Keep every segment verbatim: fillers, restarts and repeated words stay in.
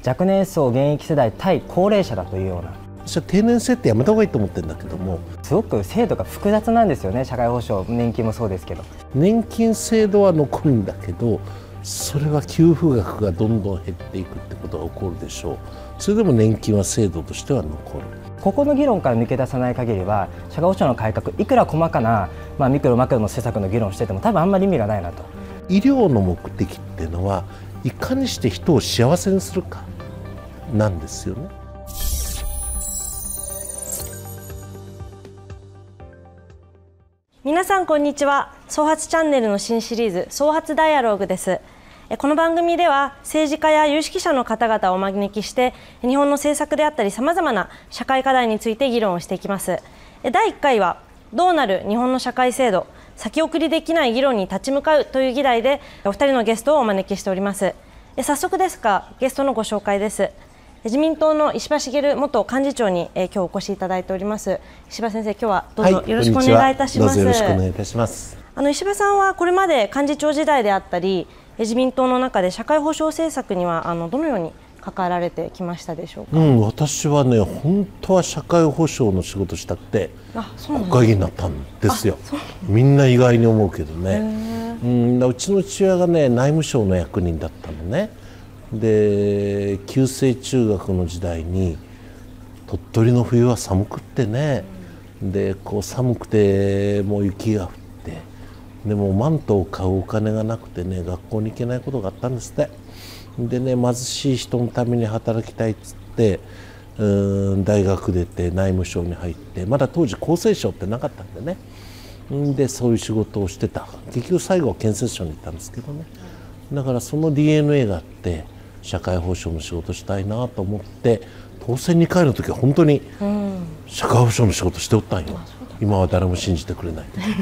若年層現役世代対高齢者だというような。 私は定年制ってやめた方がいいと思ってるんだけども、 すごく制度が複雑なんですよね。社会保障、年金もそうですけど。 年金制度は残るんだけど、それは給付額がどんどん減っていくってことが起こるでしょう。それでも年金は制度としては残る。 ここの議論から抜け出さない限りは、社会保障の改革、いくら細かな、まあ、ミクロマクロの施策の議論してても多分あんまり意味がないなと。 医療の目的っていうのはいかにして人を幸せにするかなんですよね。 皆さんこんにちは。総発チャンネルの新シリーズ総発ダイアログです。この番組では政治家や有識者の方々をお招きして日本の政策であったりさまざまな社会課題について議論をしていきます。だいいっかいはどうなる日本の社会制度、先送りできない議論に立ち向かうという議題でお二人のゲストをお招きしております。早速ですがゲストのご紹介です。自民党の石破茂元幹事長に、えー、今日お越しいただいております。石破先生、今日はどうぞよろしくお願いいたします。 はい、どうぞよろしくお願いいたします。 あの石破さんはこれまで幹事長時代であったり、自民党の中で社会保障政策にはあのどのように関わられてきましたでしょうか。 うん、私はね、本当は社会保障の仕事したくて国会議員になったんですよ。みんな意外に思うけどね。うん、うちの父親がね、内務省の役人だったのね。で旧制中学の時代に鳥取の冬は寒くってね、でこう寒くてもう雪が降って、でもマントを買うお金がなくてね、学校に行けないことがあったんですって。でね、貧しい人のために働きたいっつってうん大学出て内務省に入って、まだ当時厚生省ってなかったんでね、でそういう仕事をしてた。結局最後は建設省に行ったんですけどね。だからその ディーエヌエー があって社会保障の仕事したいなと思って、当選にかいの時は本当に社会保障の仕事しておったんよ。今は誰も信じてくれないけど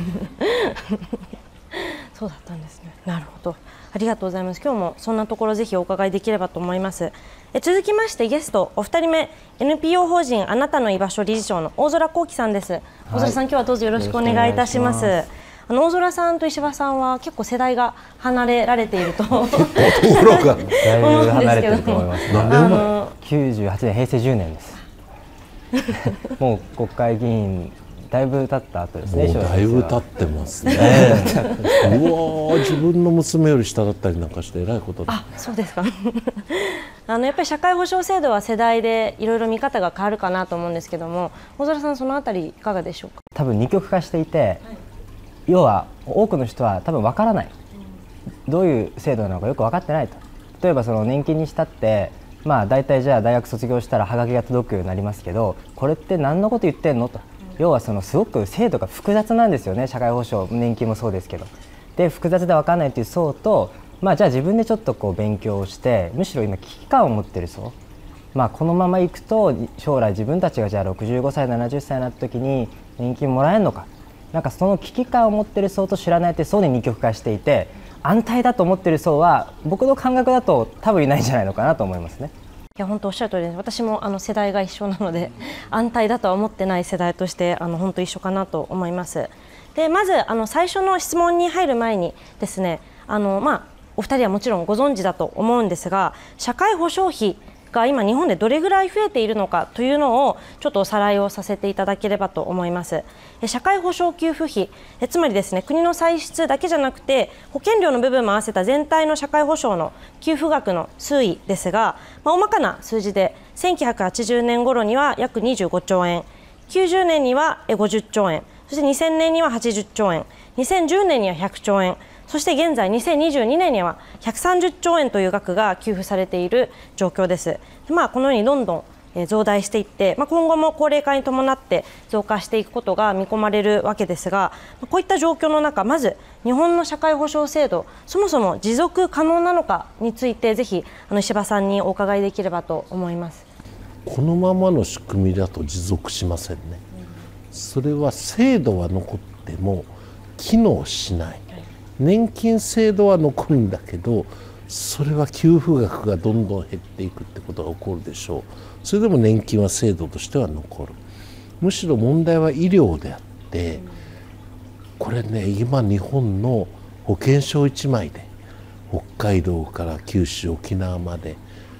そうだったんですね。なるほど、ありがとうございます。今日もそんなところぜひお伺いできればと思います。え続きましてゲストお二人目、 エヌピーオー 法人あなたの居場所理事長の大空幸輝さんです。はい、大空さん、今日はどうぞよろしくお願いいたします。あの大空さんと石破さんは結構世代が離れられていると思うんですけども、だいぶ離れてると思います。 あのきゅうじゅうはちねん、へいせいじゅうねんです。もう国会議員だいぶ経った後ですね。 もうだいぶ経ってますね。うわ、自分の娘より下だったりなんかしてえらいことだ。 あ、そうですか。あのやっぱり社会保障制度は世代でいろいろ見方が変わるかなと思うんですけども、大空さんそのあたりいかがでしょうか。 多分二極化していて、はい、要は多くの人は多分わからない、どういう制度なのかよく分かってないと。例えばその年金にしたって、まあ大体じゃあ大学卒業したらハガキが届くようになりますけど、これって何のこと言ってんのと。要はそのすごく制度が複雑なんですよね。社会保障、年金もそうですけど。で複雑で分からないという層と、まあじゃあ自分でちょっとこう勉強をして、むしろ今危機感を持っている層、まあこのままいくと将来自分たちがじゃあろくじゅうごさいななじゅっさいになった時に年金もらえるのか、なんかその危機感を持っている層と知らないという層で二極化していて、安泰だと思っている層は僕の感覚だと多分いないんじゃないのかなと思いますね。 いや本当おっしゃる通りです。私もあの世代が一緒なので安泰だとは思ってない世代としてあの本当一緒かなと思います。でまずあの最初の質問に入る前にですね、あのまあお二人はもちろんご存知だと思うんですが、社会保障費が今日本でどれぐらい増えているのかというのをちょっとおさらいをさせていただければと思います。社会保障給付費、えつまりですね、国の歳出だけじゃなくて保険料の部分も合わせた全体の社会保障の給付額の推移ですが、まあ、大まかな数字でせんきゅうひゃくはちじゅうねん頃には約にじゅうごちょうえん、きゅうじゅうねんにはごじゅっちょうえん、そしてにせんねんにははちじゅっちょうえん、にせんじゅうねんにはひゃくちょうえん、そして現在にせんにじゅうにねんにはひゃくさんじゅっちょうえんという額が給付されている状況です。でまあ、このようにどんどん増大していって、まあ、今後も高齢化に伴って増加していくことが見込まれるわけですが、こういった状況の中、まず日本の社会保障制度、そもそも持続可能なのかについてぜひあの石破さんにお伺いできればと思います。 このままの仕組みだと持続しませんね。それは制度は残っても機能しない。年金制度は残るんだけど、それは給付額がどんどん減っていくってことが起こるでしょう。それでも年金は制度としては残る。むしろ問題は医療であって、これね、今日本の保険証いちまいで北海道から九州沖縄まで保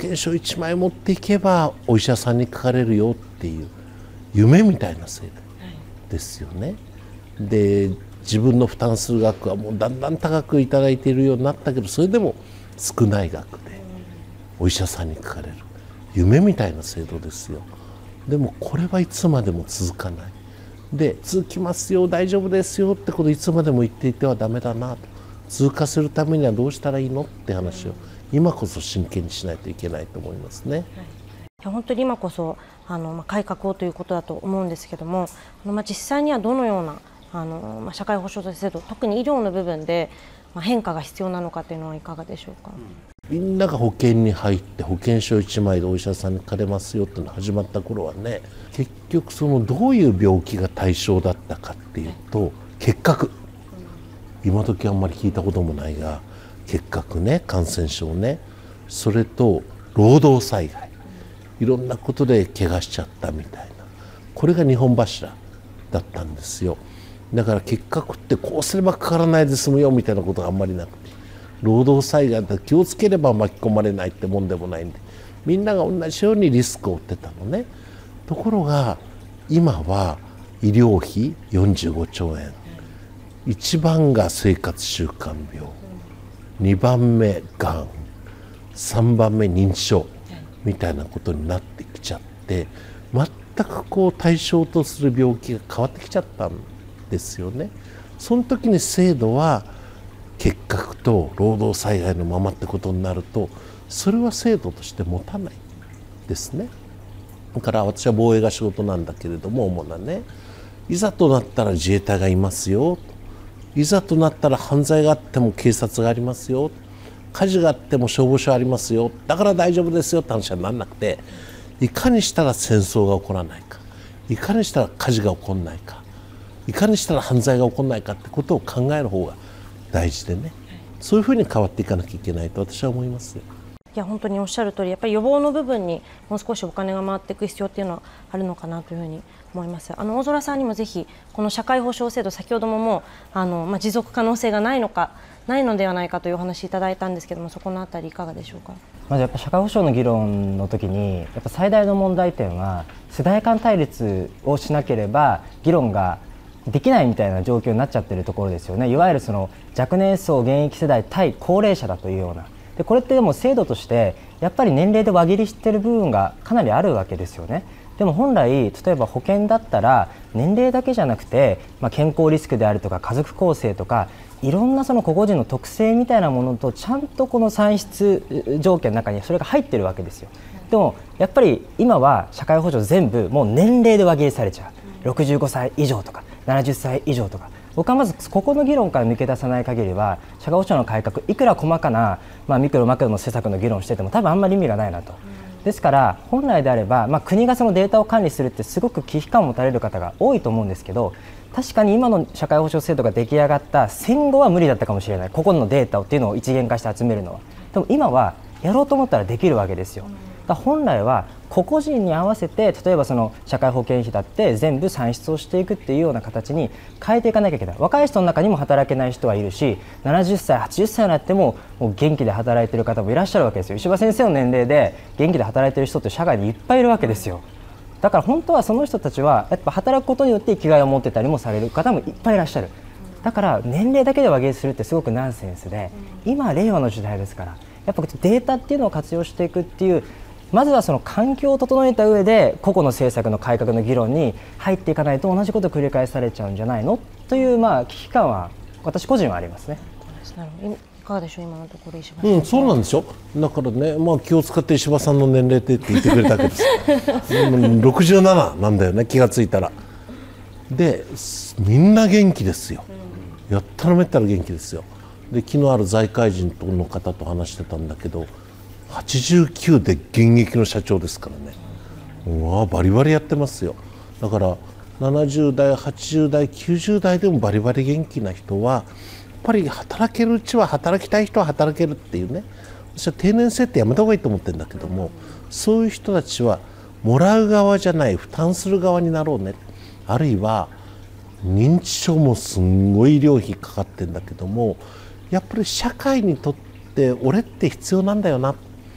険証いちまい持っていけばお医者さんにかかれるよっていう夢みたいな制度ですよね。で自分の負担する額はもうだんだん高くいただいているようになったけど、それでも少ない額でお医者さんにかかれる夢みたいな制度ですよ。でもこれはいつまでも続かないで、続きますよ、大丈夫ですよってことをいつまでも言っていてはダメだなと、通過するためにはどうしたらいいのって話を今こそ真剣にしないといけないと思いますね。 はい、いや本当に今こそあの、まあ、改革をということだと思うんですけども、あの、まあ、実際にはどのようなあの、まあ、社会保障制度、特に医療の部分で、まあ、変化が必要なのかというのはいかがでしょうか。 みんなが保険に入って保険証いちまいでお医者さんにかかれますよっていうのが始まった頃はね、結局そのどういう病気が対象だったかっていうと結核、今時あんまり聞いたこともないが結核ね、感染症ね、それと労働災害、いろんなことで怪我しちゃったみたいな、これがにほん柱だったんですよ。だから結核ってこうすればかからないで済むよみたいなことがあんまりなくて、労働災害って気をつければ巻き込まれないってもんでもないんで、みんなが同じようにリスクを負ってたのね。ところが今は医療費よんじゅうごちょうえん、いちばんが生活習慣病、にばんめがん、さんばんめ認知症みたいなことになってきちゃって、全くこう対象とする病気が変わってきちゃったんですよね。その時に制度は結核と労働災害のままってことになると、それは制度として持たないですね。だから私は防衛が仕事なんだけれども、主なね、いざとなったら自衛隊がいますよ、いざとなったら犯罪があっても警察がありますよ、火事があっても消防署ありますよ、だから大丈夫ですよって話はなんなくて、いかにしたら戦争が起こらないか、いかにしたら火事が起こらないか、いかにしたら犯罪が起こらないかってことを考える方が大事でね、そういうふうに変わっていかなきゃいけないと私は思いますよ。 いや本当におっしゃる通り、やっぱり予防の部分にもう少しお金が回っていく必要っていうのはあるのかなというふうに思います。あの大空さんにもぜひこの社会保障制度、先ほどももうあの、まあ、持続可能性がないのかないのではないかというお話いただいたんですけども、そこのあたりいかがでしょうか。 まずやっぱ社会保障の議論の時にやっぱ最大の問題点は世代間対立をしなければ議論ができないみたいな状況になっちゃってるところですよね。いわゆるその若年層現役世代対高齢者だというような、でこれってでも制度としてやっぱり年齢で輪切りしている部分がかなりあるわけですよね。でも本来例えば保険だったら年齢だけじゃなくて、まあ、健康リスクであるとか家族構成とかいろんなその個々人の特性みたいなものとちゃんとこの算出条件の中にそれが入ってるわけですよ。でもやっぱり今は社会保障全部もう年齢で輪切りされちゃう、ろくじゅうごさい以上とかななじゅっさい以上とか、僕はまずここの議論から抜け出さない限りは社会保障の改革いくら細かな、まあ、ミクロマクロの施策の議論してても多分あんまり意味がないなと。ですから本来であれば、まあ、国がそのデータを管理するってすごく危機感を持たれる方が多いと思うんですけど、確かに今の社会保障制度が出来上がった戦後は無理だったかもしれない、個々のデータをっていうのを一元化して集めるのは。でも今はやろうと思ったらできるわけですよ。だから本来は個々人に合わせて、例えばその社会保険費だって全部算出をしていくっていうような形に変えていかなきゃいけない。若い人の中にも働けない人はいるし、ななじゅっさいはちじゅっさいになってももう元気で働いている方もいらっしゃるわけですよ。石破先生の年齢で元気で働いている人って社会にいっぱいいるわけですよ。だから本当はその人たちはやっぱ働くことによって生きがいを持ってたりもされる方もいっぱいいらっしゃる。だから年齢だけで輪切りするってすごくナンセンスで、今令和の時代ですからやっぱデータっていうのを活用していくっていう、まずはその環境を整えた上で個々の政策の改革の議論に入っていかないと同じことを繰り返されちゃうんじゃないのという、まあ危機感は私個人はありますね。 なるほど。いかがでしょう、今のところ石破さん。 うん、そうなんですよ。だからね、まあ、気を使って石破さんの年齢って言ってくれたけどろくじゅうなななんだよね、気がついたら。でみんな元気ですよ、やったらめったら元気ですよ。で昨日ある財界人の方と話してたんだけど、はちじゅうきゅうで現役の社長ですからね。うわバリバリやってますよ。だからななじゅうだいはちじゅうだいきゅうじゅうだいでもバリバリ元気な人はやっぱり働けるうちは働きたい人は働けるっていうね、私は定年制ってやめた方がいいと思ってるんだけども、そういう人たちはもらう側じゃない負担する側になろうね。あるいは認知症もすんごい医療費かかってるんだけども、やっぱり社会にとって俺って必要なんだよな、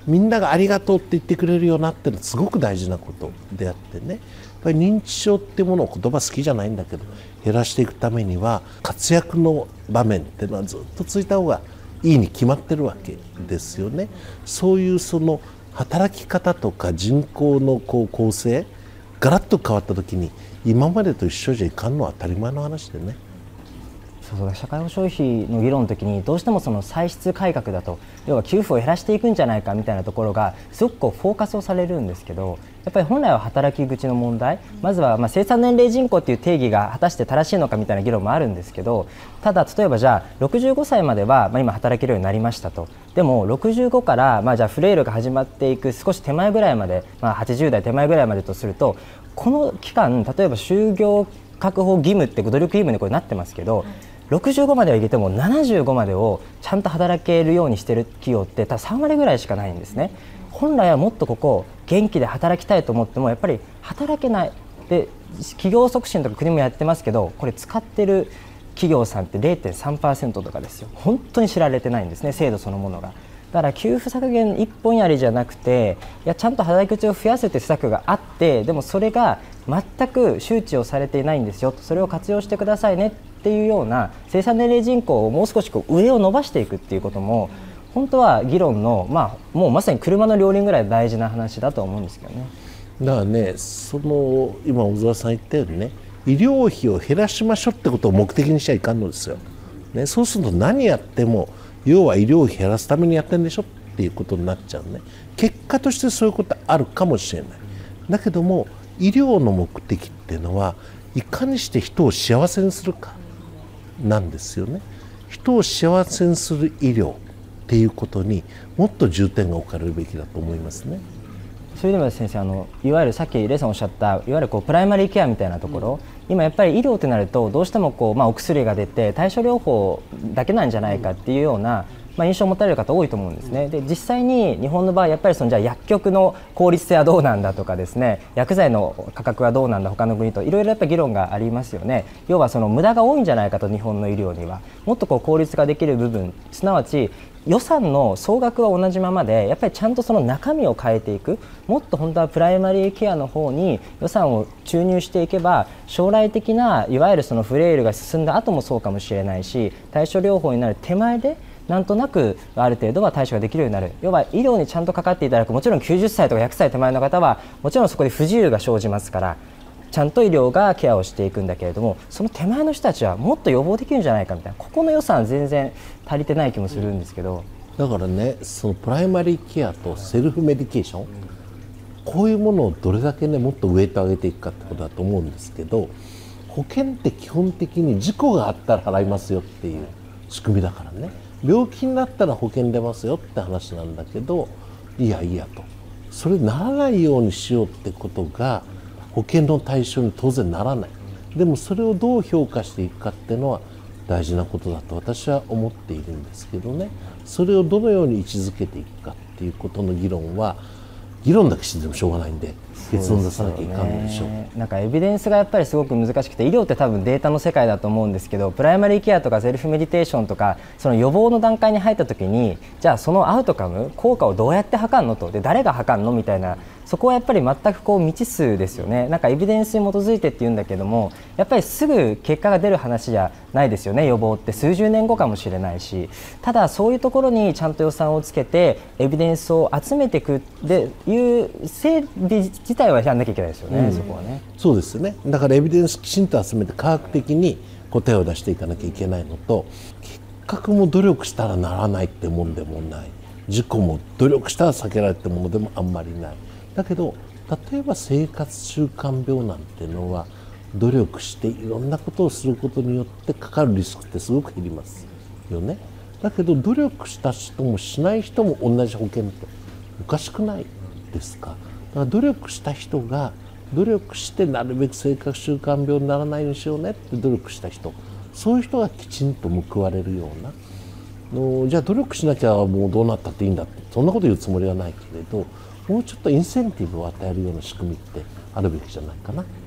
みんながありがとうって言ってくれるようになってるのはすごく大事なことであってね、やっぱり認知症っていうものを言葉好きじゃないんだけど減らしていくためには活躍の場面っていうのはずっと続いた方がいいに決まってるわけですよね。そういうその働き方とか人口のこう構成ガラッと変わった時に今までと一緒じゃいかんのは当たり前の話でね。 そうそう、社会保障費の議論の時にどうしてもその歳出改革だと、要は給付を減らしていくんじゃないかみたいなところがすごくこうフォーカスをされるんですけど、やっぱり本来は働き口の問題、まずはまあ生産年齢人口っていう定義が果たして正しいのかみたいな議論もあるんですけど、ただ例えばじゃあろくじゅうごさいまではまあ今働けるようになりましたと、でもろくじゅうごからまあじゃあフレイルが始まっていく少し手前ぐらいまで、まあ、はちじゅう代手前ぐらいまでとすると、この期間例えば就業確保義務って努力義務にこれなってますけど、ろくじゅうごまではいけてもななじゅうごまでをちゃんと働けるようにしている企業って多分さん割ぐらいしかないんですね。本来はもっとここ元気で働きたいと思ってもやっぱり働けないで、企業促進とか国もやってますけど、これ使ってる企業さんって れいてんさんパーセント とかですよ。本当に知られてないんですね、制度そのものが。だから給付削減一本やりじゃなくて、いやちゃんと働き口を増やすという施策があって、でもそれが全く周知をされていないんですよ、それを活用してくださいねっていうような生産年齢人口をもう少しこう上を伸ばしていくっていうことも本当は議論の、まあ、もうまさに車の両輪ぐらい大事な話だと思うんですけどね。 だからね、その今小沢さん言ったようにね、医療費を減らしましょうってことを目的にしちゃいかんのですよ、ね、そうすると何やっても要は医療費減らすためにやってるんでしょっていうことになっちゃうね。結果としてそういうことあるかもしれない。だけども医療の目的っていうのはいかにして人を幸せにするかなんですよね。人を幸せにする医療っていうことにもっと重点が置かれるべきだと思いますね。 それでも先生、あのいわゆるさっきレイさんおっしゃったいわゆるこうプライマリーケアみたいなところ、うん、今やっぱり医療ってなるとどうしてもこう、まあ、お薬が出て対処療法だけなんじゃないかっていうような、まあ、印象を持たれる方多いと思うんですね。で実際に日本の場合やっぱりそのじゃあ薬局の効率性はどうなんだとかですね、薬剤の価格はどうなんだ他の国といろいろやっぱり議論がありますよね。要はその無駄が多いんじゃないかと、日本の医療にはもっとこう効率化できる部分、すなわち予算の総額は同じままでやっぱりちゃんとその中身を変えていく、もっと本当はプライマリーケアの方に予算を注入していけば将来的ないわゆるそのフレイルが進んだ後もそうかもしれないし、対処療法になる手前でなんとなくある程度は対処ができるようになる。要は医療にちゃんとかかっていただく、もちろんきゅうじゅっさいとかひゃくさい手前の方はもちろんそこで不自由が生じますからちゃんと医療がケアをしていくんだけれども、その手前の人たちはもっと予防できるんじゃないかみたいな、ここの予算全然足りてない気もするんですけど、 だからね、そのプライマリーケアとセルフメディケーション、こういうものをどれだけねもっとウエイト上げていくかってことだと思うんですけど、保険って基本的に事故があったら払いますよっていう仕組みだからね、病気になったら保険出ますよって話なんだけど、いやいやと、それならないようにしようってことが保険の対象に当然ならない。でもそれをどう評価していくかっていうのは大事なことだと私は思っているんですけどね。それをどのように位置づけていくかっていうことの議論は議論だけしててもしょうがないんで結論出さなきゃいかんのでしょう。 なんかエビデンスがやっぱりすごく難しくて、医療って多分データの世界だと思うんですけど、プライマリーケアとかセルフメディテーションとかその予防の段階に入った時にじゃあそのアウトカム効果をどうやって測るのと、で誰が測るのみたいな、そこはやっぱり全くこう未知数ですよね。なんかエビデンスに基づいてって言うんだけども、やっぱりすぐ結果が出る話じゃないですよね。予防って数十年後かもしれないし、ただそういうところにちゃんと予算をつけてエビデンスを集めていくっていう整備自体はやらなきゃいけないですよね、うん、そこはね。 そうですよね。だからエビデンスきちんと集めて科学的に答えを出していかなきゃいけないのと、結核も努力したらならないってもんでもない、事故も努力したら避けられてものでもあんまりない。だけど例えば生活習慣病なんてのは努力していろんなことをすることによってかかるリスクってすごく減りますよね。だけど努力した人もしない人も同じ保険っておかしくないですか。だから努力した人が努力してなるべく生活習慣病にならないようにしようねって努力した人、そういう人がきちんと報われるようなの、じゃあ努力しなきゃもうどうなったっていいんだってそんなこと言うつもりはないけれど、もうちょっとインセンティブを与えるような仕組みってあるべきじゃないかな。